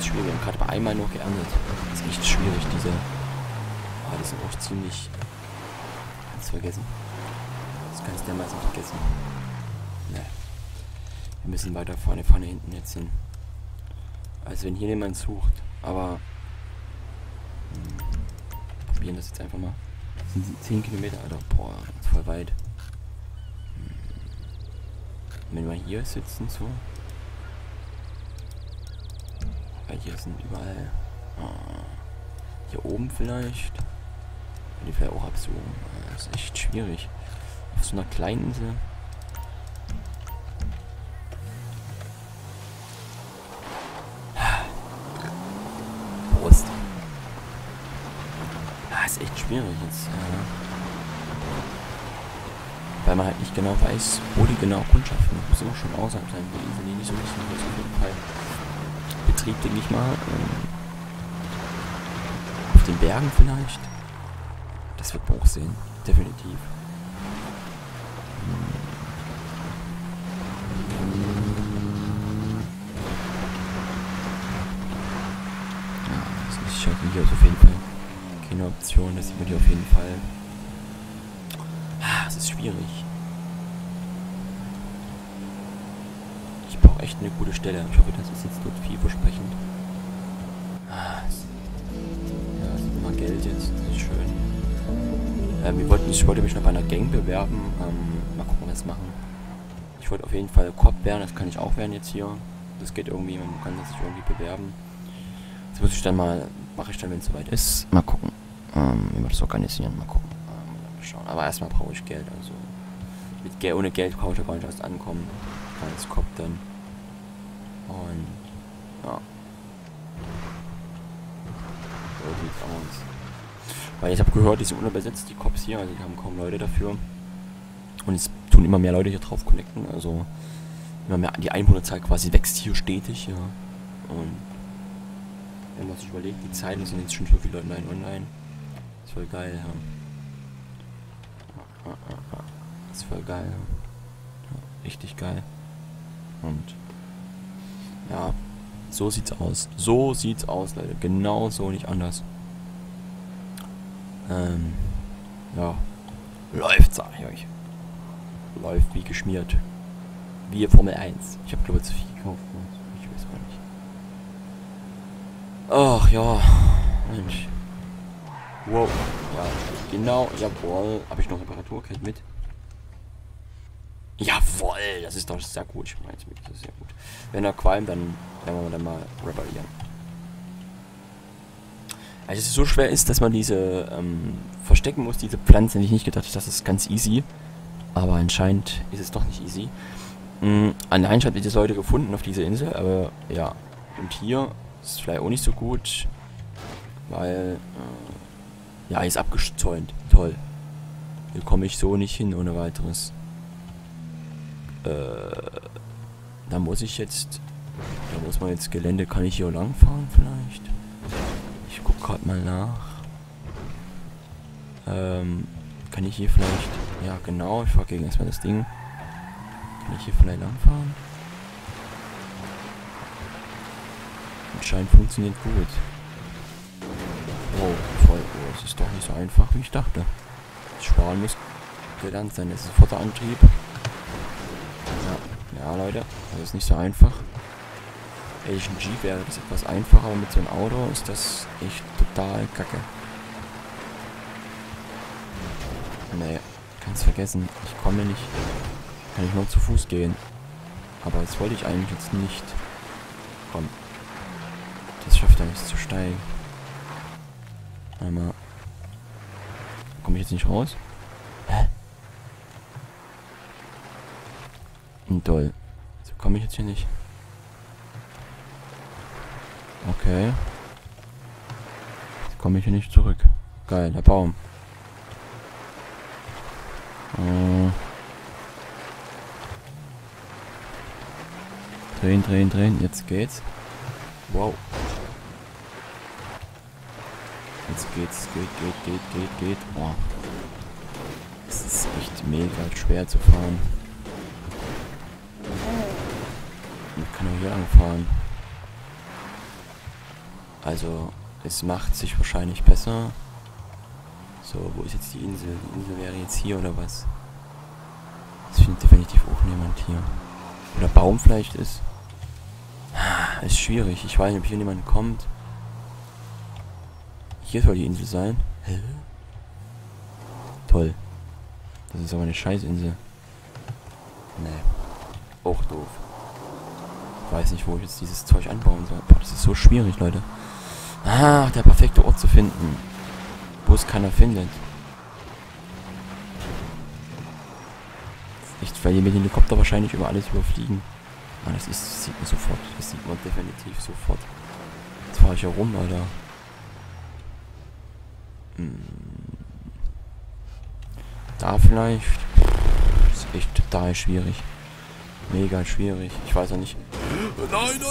schwierig. Wir haben gerade bei einmal noch geerntet. Das ist echt schwierig, diese... Ah, die sind auch ziemlich... Ganz vergessen. Das kannst du dermaßen vergessen. Ne. Wir müssen weiter vorne hinten jetzt hin. Also wenn hier jemand sucht. Aber... probieren das jetzt einfach mal. Das sind 10 Kilometer, Alter. Boah, das ist voll weit. Wenn wir hier sitzen, so. Weil hier sind überall. Hier oben vielleicht. Die vielleicht auch absuchen. Das ist echt schwierig. Auf so einer kleinen Insel. Prost. Ist echt schwierig jetzt. Weil man halt nicht genau weiß, wo die genau kundschaften. Das muss immer schon außerhalb sein. Die Insel, die nicht so wichtig ist, auf jeden Fall. Betrieb, denke ich mal. Auf den Bergen vielleicht. Das wird man auch sehen. Definitiv. Ja, das ist halt hier auf jeden Fall keine Option. Das sieht man hier auf jeden Fall. Es ist schwierig. Ich brauche echt eine gute Stelle. Ich hoffe, das ist jetzt dort vielversprechend. Ja, das ist immer Geld jetzt. Das ist schön. Ich wollte mich noch bei einer Gang bewerben. Mal gucken, was wir machen. Ich wollte auf jeden Fall Cop werden. Das kann ich auch werden jetzt hier. Das geht irgendwie. Man kann sich irgendwie bewerben. Das muss ich dann mal... Mache ich dann, wenn es soweit ist. Mal gucken. Wie wir das organisieren. Mal gucken. Schauen. Aber erstmal brauche ich Geld. Also ohne Geld brauche ich ja gar nicht erst ankommen. Das kommt dann. Und ja. So sieht's aus. Weil ich habe gehört, die sind unterbesetzt, die Cops hier. Also die haben kaum Leute dafür. Und es tun immer mehr Leute hier drauf connecten. Also immer mehr, die Einwohnerzahl quasi wächst hier stetig. Ja. Und wenn man sich überlegt, die Zeiten sind jetzt schon so viele Leute online. Das ist voll geil, ja. Das ist voll geil. Ja, richtig geil. Und ja, so sieht's aus. So sieht's aus, Leute. Genau so, nicht anders. Ja. Läuft, sag ich euch. Läuft wie geschmiert. Wie Formel 1. Ich habe glaube ich zu viel gekauft. Ich weiß gar nicht. Ach ja. Mensch. Wow. Ja, genau, jawohl. Habe ich noch Reparaturkit mit? Jawohl, das ist doch sehr gut. Ich meine, das ist sehr gut. Wenn er qualmt, dann werden wir dann mal reparieren. Als es so schwer ist, dass man diese verstecken muss, diese Pflanze, hätte ich nicht gedacht, das ist ganz easy. Aber anscheinend ist es doch nicht easy. Anscheinend habe ich das Leute gefunden auf dieser Insel, aber ja. Und hier ist es vielleicht auch nicht so gut, weil ja, ist abgezäunt. Toll. Hier komme ich so nicht hin ohne weiteres. Da muss ich jetzt... Da muss man jetzt Gelände... Kann ich hier lang fahren vielleicht? Ich guck gerade mal nach. Kann ich hier vielleicht... Ja, genau. Ich fahr gegen erstmal das Ding. Kann ich hier vielleicht lang fahren? Anscheinend funktioniert gut. Oh, voll. Oh, es ist doch nicht so einfach, wie ich dachte. Das Sparen muss gelernt sein. Das ist Vorderantrieb. Ja, Leute. Das ist nicht so einfach. Asian G wäre das etwas einfacher, aber mit so einem Auto ist das echt total kacke. Nee, kannst vergessen. Ich komme nicht. Kann ich nur zu Fuß gehen. Aber das wollte ich eigentlich jetzt nicht. Komm. Das schafft er nicht zu steigen. Einmal. Komme ich jetzt nicht raus? Hä? Toll. So komme ich jetzt hier nicht. Okay. Jetzt komme ich hier nicht zurück. Geil, der Baum. Drehen, drehen, drehen. Jetzt geht's. Wow. Jetzt geht's. Geht. Boah. Es ist echt mega schwer zu fahren. Ich kann auch hier lang fahren. Also, es macht sich wahrscheinlich besser. So, wo ist jetzt die Insel? Die Insel wäre jetzt hier oder was? Das findet definitiv auch niemand hier. Oder Baum vielleicht ist. Ist schwierig. Ich weiß nicht, ob hier jemand kommt. Hier soll die Insel sein. Hä? Toll. Das ist aber eine Scheißinsel. Nee. Auch doof. Ich weiß nicht, wo ich jetzt dieses Zeug anbauen soll. Boah, das ist so schwierig, Leute. Ah, der perfekte Ort zu finden. Wo es keiner findet. Echt, weil die mit dem Helikopter wahrscheinlich über alles überfliegen. Ah, das sieht man sofort. Das sieht man definitiv sofort. Jetzt fahre ich ja rum, Alter. Da vielleicht. Ist echt total schwierig. Mega schwierig. Ich weiß ja nicht. Nein.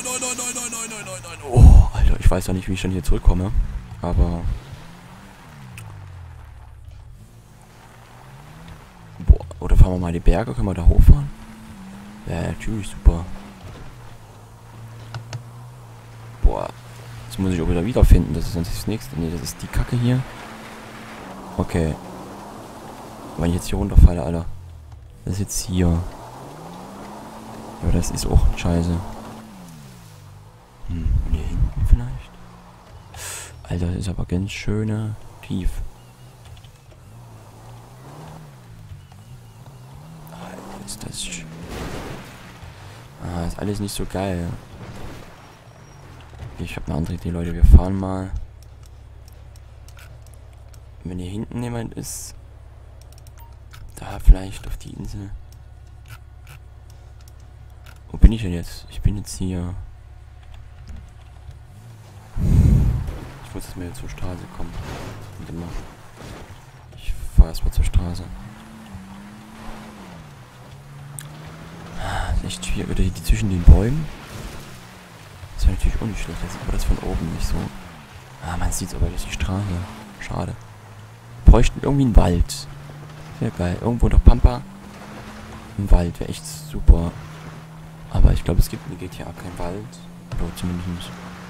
Oh, Alter, ich weiß ja nicht, wie ich dann hier zurückkomme. Aber. Boah, oder fahren wir mal die Berge? Können wir da hochfahren? Ja, natürlich, super. Boah. Jetzt muss ich auch wieder wiederfinden. Das ist sonst das nächste. Ne, das ist die Kacke hier. Okay. Wenn ich jetzt hier runterfalle, Alter. Das ist jetzt hier. Aber das ist auch scheiße. Hier hinten vielleicht? Alter, das ist aber ganz schöner tief. Alter, ist das... ist alles nicht so geil. Ich habe eine andere Idee, Leute. Wir fahren mal... Wenn hier hinten jemand ist... Da vielleicht auf die Insel. Wo bin ich denn jetzt? Ich bin jetzt hier. Ich muss jetzt mal zur Straße kommen. Warte mal. Ich fahre erstmal zur Straße. Das ist echt schwierig. Oder die zwischen den Bäumen. Das wäre natürlich auch nicht schlecht. Da sieht man das von oben nicht so. Man sieht es aber durch die Straße. Schade. Wir bräuchten irgendwie einen Wald. Wäre geil. Irgendwo in der Pampa. Im Wald wäre echt super. Aber ich glaube, es gibt in GTA keinen Wald. Oder zumindest nicht.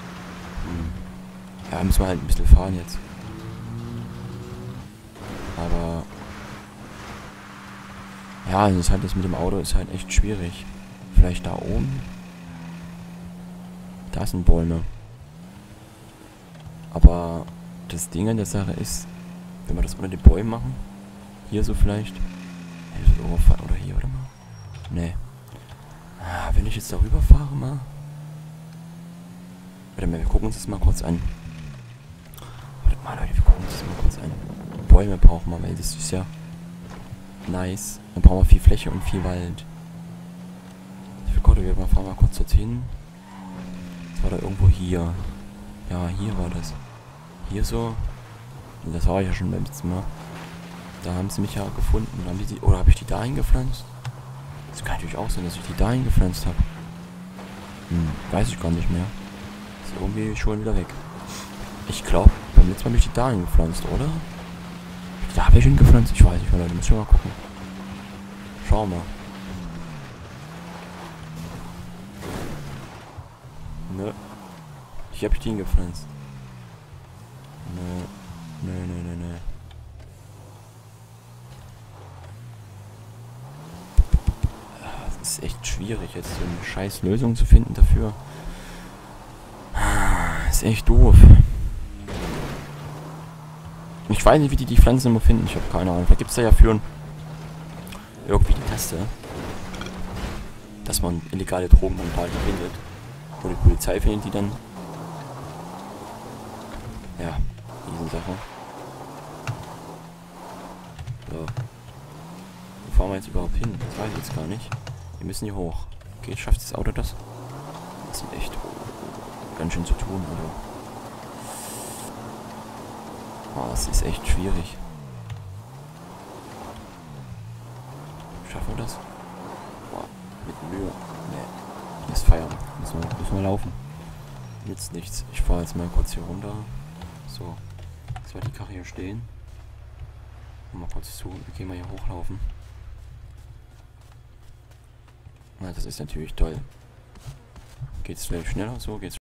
Ja, müssen wir halt ein bisschen fahren jetzt. Aber... Ja, das ist halt das mit dem Auto ist halt echt schwierig. Vielleicht da oben. Da sind Bäume. Aber das Ding an der Sache ist, wenn wir das unter den Bäumen machen, hier so vielleicht. Oder hier, oder mal? Nee. Wenn ich jetzt darüber fahre mal. Warte mal, wir gucken uns das mal kurz an. Warte mal, Leute, wir gucken uns das mal kurz an. Bäume brauchen wir, weil das ist ja nice. Dann brauchen wir viel Fläche und viel Wald. Ich Gott, wir fahren mal kurz dorthin. Das war da irgendwo hier. Ja, hier war das. Hier so. Und das war ich ja schon beim letzten Mal. Da haben sie mich ja gefunden. Haben die, oder habe ich die da eingepflanzt? Das kann natürlich auch sein, dass ich die da eingepflanzt habe. Weiß ich gar nicht mehr. Ist irgendwie schon wieder weg. Ich glaube, beim letzten Mal habe ich die da eingepflanzt, oder? Da habe ich ihn gepflanzt. Ich weiß nicht mehr, Leute. Müssen wir mal gucken. Schauen wir mal. Nö. Hier habe ich den gepflanzt. Nö. Das ist echt schwierig, jetzt so eine scheiß Lösung zu finden dafür. Ist echt doof. Ich weiß nicht, wie die Pflanzen immer finden. Ich habe keine Ahnung. Vielleicht gibt es da ja für irgendwie die Taste, dass man illegale Drogen dann bald findet. Und die Polizei findet die dann. Ja, diese Sache. So. Wo fahren wir jetzt überhaupt hin? Das weiß ich jetzt gar nicht. Wir müssen hier hoch. Okay, schafft das Auto das? Das ist echt ganz schön zu tun, oder? Oh, das ist echt schwierig. Schaffen wir das? Boah, mit Mühe. Nee. Hier ist Feierabend. Müssen wir laufen. Jetzt nichts. Ich fahre jetzt mal kurz hier runter. So. Jetzt war die Karre hier stehen. Mal kurz zu. Wir gehen mal hier hochlaufen. Na, das ist natürlich toll. Geht's vielleicht schneller? So geht's.